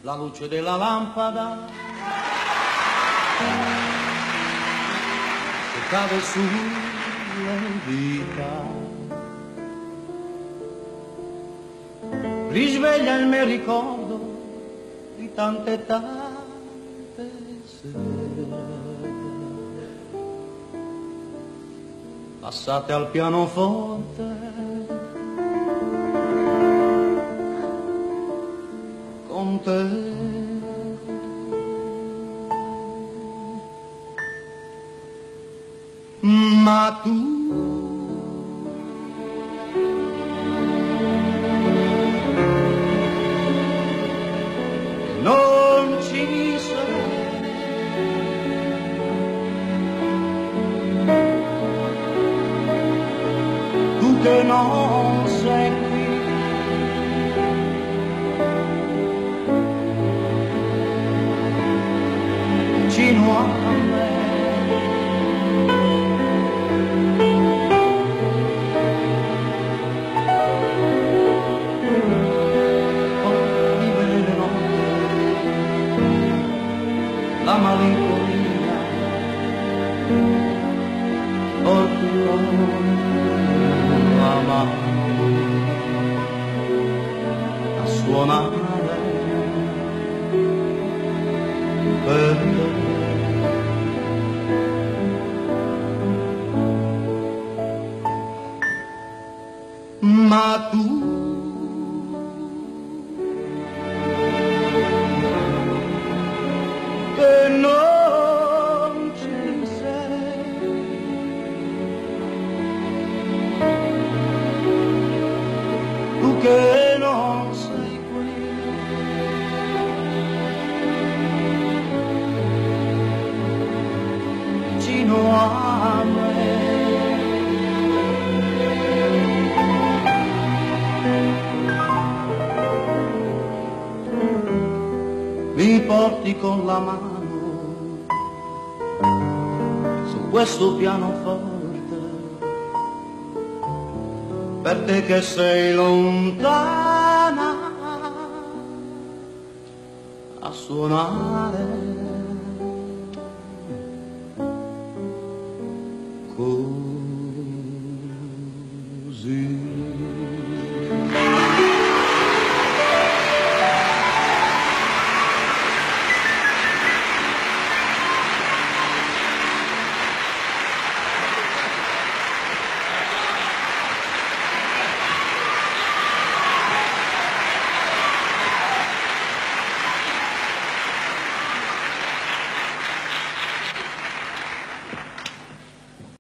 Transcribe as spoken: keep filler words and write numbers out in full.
la luce della lampada che cade sulle dita, risveglia il mio ricordo di tante tante sere passate al pianoforte con te. Ma tu non ci sei, tu che non sei qui, vicino a me. La malinconia portò la mano a suonare per te. Ma tu che non ci sei, tu che non sei qui, vicino a me. Mi porti con la mano su questo pianoforte, per te che sei lontana a suonare